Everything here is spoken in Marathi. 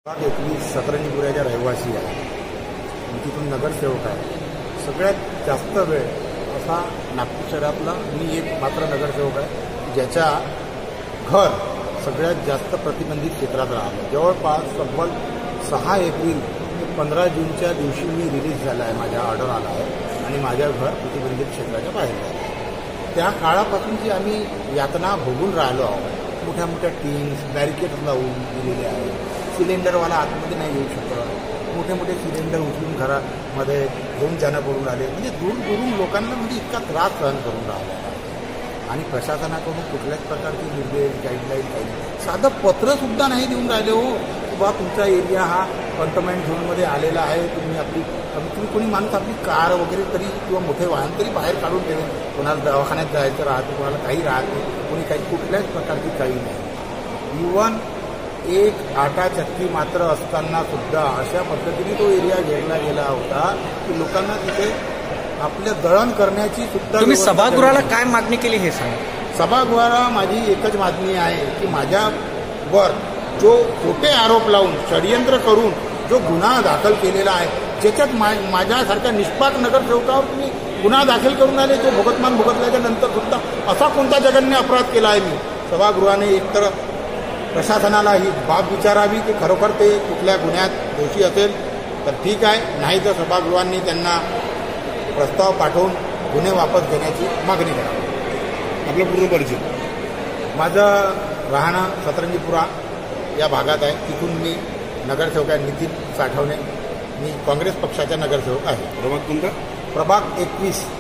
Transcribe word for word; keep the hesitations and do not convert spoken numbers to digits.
एकवीस सतरंजीपुऱ्याच्या रहिवासी आहे. मी तिथून नगरसेवक आहे. सगळ्यात जास्त वेळ असा नागपूर शहरातला मी एक मात्र नगरसेवक आहे ज्याच्या घर सगळ्यात जास्त प्रतिबंधित क्षेत्रात राहिलं. जवळपास तब्बल सहा एप्रिल ते पंधरा जूनच्या दिवशी मी रिलीज झाला आहे. माझ्या ऑर्डर आला आहे आणि माझ्या घर प्रतिबंधित क्षेत्राच्या बाहेर झालं आहे. त्या काळापासूनची आम्ही यातना भोगून राहिलो आहोत. मोठ्या मोठ्या टीम्स बॅरिकेड्स लावून दिलेले आहेत. सिलेंडरवाला आतमध्ये नाही येऊ शकत. मोठे मोठे सिलेंडर उचलून घरामध्ये घेऊन जाणं करून राहिले. म्हणजे दूर दूरून लोकांना म्हणजे इतका त्रास सहन करून राहिला आहे. आणि प्रशासनाकडून कुठल्याच प्रकारचे निर्देश गाईडलाईन काही नाही. साधं पत्रसुद्धा नाही देऊन राहिले हो की बा तुमचा एरिया हा कंटेनमेंट झोनमध्ये आलेला आहे. तुम्ही आपली तुम्ही कोणी माणूस आपली कार वगैरे तरी किंवा मोठे वाहन तरी बाहेर काढून ठेवेल. कोणाला दवाखान्यात जायचं राहतं, कोणाला काही राहत नाही, कोणी काही कुठल्याच प्रकारची काही नाही. इव्हन एक आटा चक्की मात्र असताना सुद्धा अशा पद्धतीने तो एरिया घेरला गेला होता की लोकांना तिथे आपल्या दळण करण्याची सुद्धा. तुम्ही सभागृहाला काय मागणी केली हे सांगा. सभागृहाला माझी एकच मागणी आहे की माझ्यावर जो खोटे आरोप लावून षडयंत्र करून जो गुन्हा दाखल केलेला आहे, ज्याच्यात मा माझ्यासारख्या निष्पाक नगरसेवकावर तुम्ही गुन्हा दाखल करून आले, जो भोगतमान भोगतल्याच्या नंतर सुद्धा असा कोणता जघन्य अपराध केला आहे मी. सभागृहाने एकतर प्रशासनाला ही बाब विचारावी की खरोखर ते कुठल्या गुन्ह्यात दोषी असेल तर ठीक आहे, नाही तर सभागृहांनी त्यांना प्रस्ताव पाठवून गुन्हे वापस घेण्याची मागणी करावी. आपलं पूर्ण परिचय. माझं राहणं सतरंजीपुरा या भागात आहे. तिथून मी नगरसेवक आहे. नितीन साठवणे. मी काँग्रेस पक्षाचा नगरसेवक आहे. प्रभाग कोणता? प्रभाग एकवीस.